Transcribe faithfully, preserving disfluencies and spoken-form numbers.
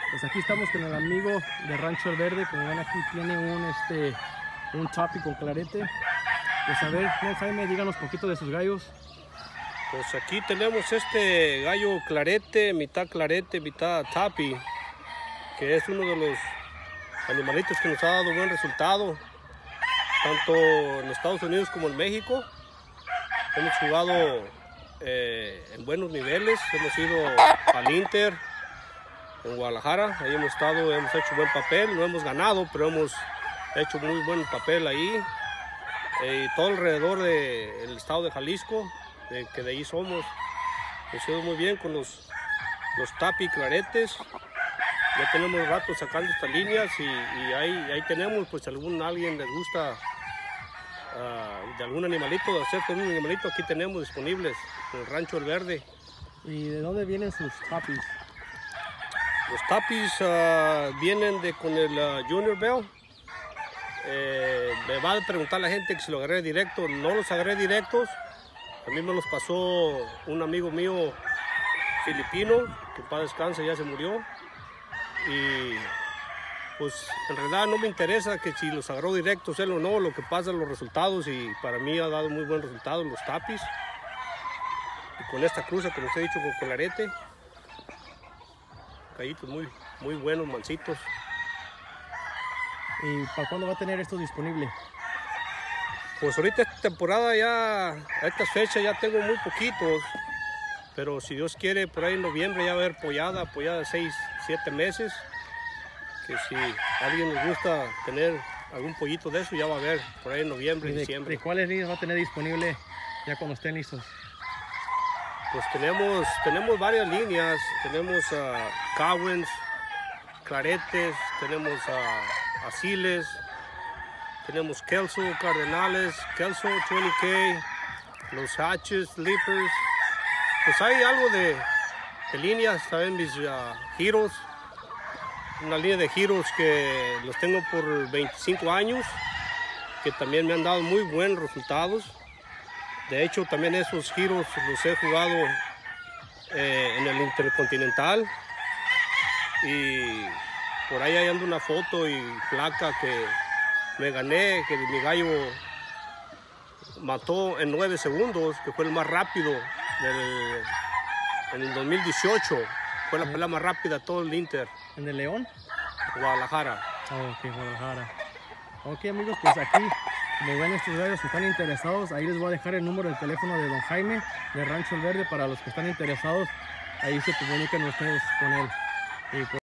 Pues aquí estamos con el amigo de Rancho El Verde. Como ven, aquí tiene un este un tapi con clarete. Pues a ver, don Jaime, díganos poquito de sus gallos. Pues aquí tenemos este gallo clarete, mitad clarete, mitad tapi, que es uno de los animalitos que nos ha dado buen resultado, tanto en Estados Unidos como en México. Hemos jugado eh, en buenos niveles, hemos ido al Inter, en Guadalajara, ahí hemos estado, hemos hecho buen papel, no hemos ganado, pero hemos hecho muy buen papel ahí. Eh, y todo alrededor del estado de Jalisco, de, que de ahí somos, nos ido muy bien con los, los tapi claretes. Ya tenemos rato sacando estas líneas y, y ahí, ahí tenemos, pues si algún alguien les gusta uh, de algún animalito, de hacer con un animalito, aquí tenemos disponibles en el Rancho El Verde. ¿Y de dónde vienen sus tapis? Los tapis uh, vienen de con el uh, Junior Bell. Eh, me va a preguntar la gente que si lo agarré directo. No los agarré directos. A mí me los pasó un amigo mío filipino, que para descanse ya se murió. Y pues en realidad no me interesa que si los agarró directos él o no, lo que pasa es los resultados, y para mí ha dado muy buen resultado los tapis. Y con esta cruza, como os he dicho, con clarete, gallitos muy, muy buenos, mansitos. ¿Y para cuándo va a tener esto disponible? Pues ahorita esta temporada ya, a estas fechas ya tengo muy poquitos, pero si Dios quiere, por ahí en noviembre ya va a haber pollada, pollada de seis, siete meses, que si a alguien les gusta tener algún pollito de eso, ya va a haber por ahí en noviembre, ¿De, diciembre. ¿De cuáles líneas va a tener disponible ya cuando estén listos? Pues tenemos, tenemos varias líneas, tenemos uh, Cowens, claretes, tenemos uh, asiles, tenemos Kelso, Cardenales, Kelso veinte K, los Hatches, Leapers. Pues hay algo de, de líneas, saben mis uh, giros, una línea de giros que los tengo por veinticinco años, que también me han dado muy buenos resultados. De hecho, también esos giros los he jugado eh, en el Intercontinental, y por ahí hay ando una foto y placa que me gané, que mi gallo mató en nueve segundos, que fue el más rápido del, en el dos mil dieciocho. Fue la pelea más rápida de todo el Inter. ¿En el León? Guadalajara. Oh, ok, Guadalajara. Ok, amigos, pues aquí, como ven, estos gallos que están interesados, ahí les voy a dejar el número de teléfono de don Jaime de Rancho El Verde para los que están interesados. Ahí se comunican ustedes con él. Y pues,